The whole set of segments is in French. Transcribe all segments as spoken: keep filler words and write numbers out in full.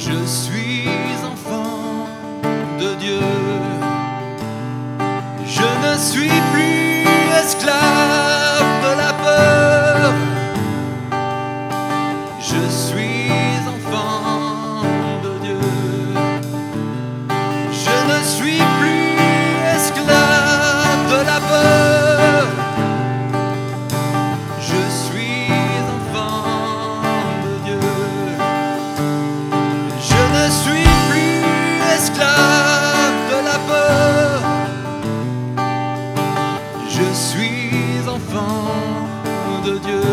Je suis enfant de Dieu. Je ne suis plus esclave de la peur. Je suis enfant de Dieu. Je ne suis plus esclave de la peur. Je suis enfant de Dieu. Je ne suis plus esclave de la peur. Je suis enfant de Dieu.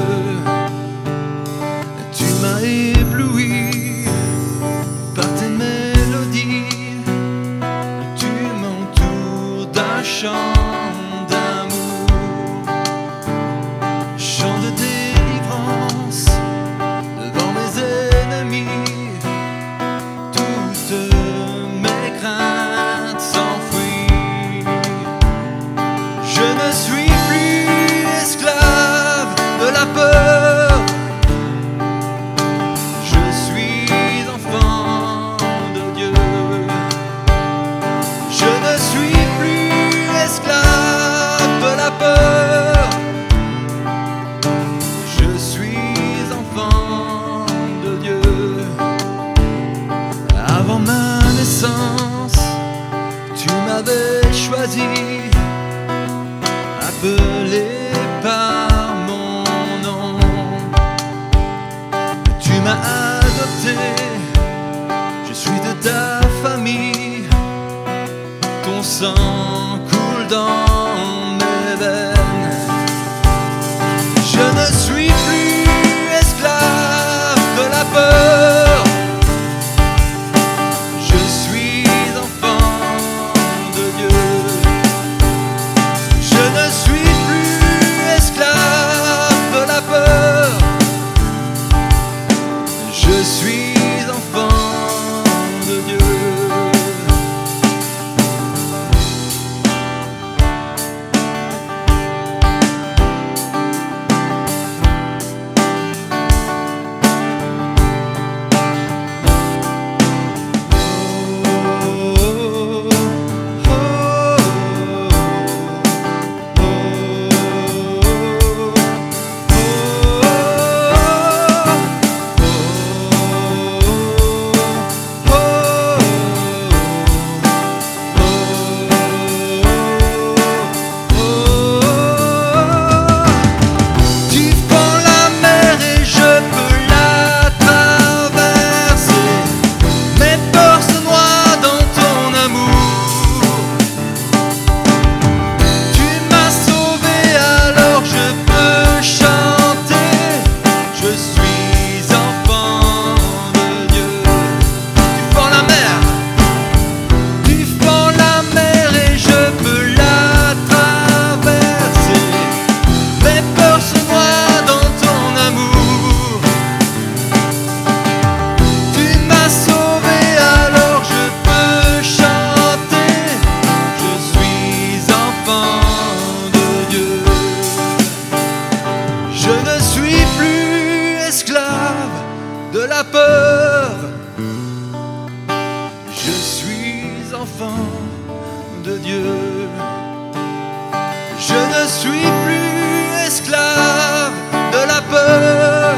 Tu m'as ébloui par tes mélodies. Tu m'entoures d'un chant d'amour, chant de délivrance devant mes ennemis. Toutes mes craintes s'enfuient. Je ne suis plus esclave de la peur. Je suis enfant de Dieu. Je ne suis plus esclave de la peur. Je suis enfant de Dieu. Avant ma naissance, tu m'avais choisi, appelé par mon nom. Tu m'as adopté, je suis de ta famille. Ton sang coule dans mes veines. Je ne suis plus esclave de la peur. Je suis enfant de Dieu. Je ne suis plus esclave de la peur. Je suis enfant de Dieu. De la peur, je suis enfant de Dieu. Je ne suis plus esclave de la peur.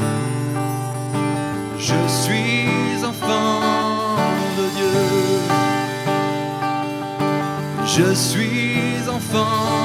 Je suis enfant de Dieu. Je suis enfant